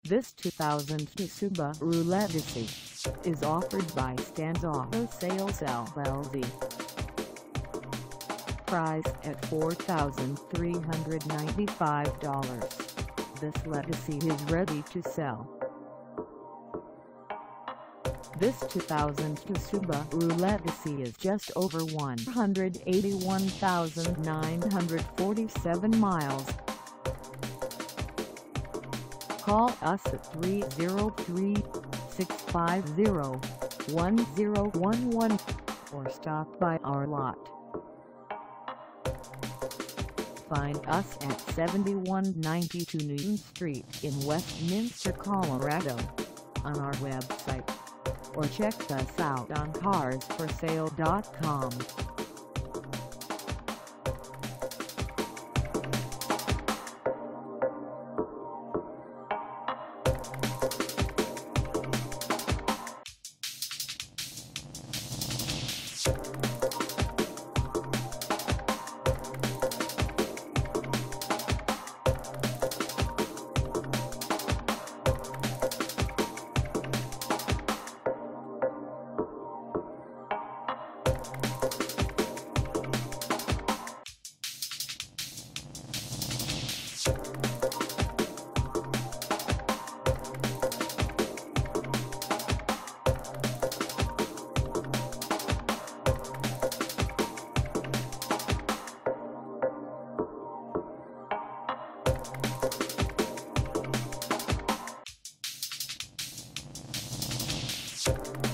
This 2002 Subaru Legacy is offered by STAN'S Auto Sales LLC. Priced at $4,395, this Legacy is ready to sell. This 2002 Subaru Legacy is just over 181,947 miles. Call us at 303-650-1011 or stop by our lot. Find us at 7192 Newton Street in Westminster, Colorado, on our website, or check us out on carsforsale.com. You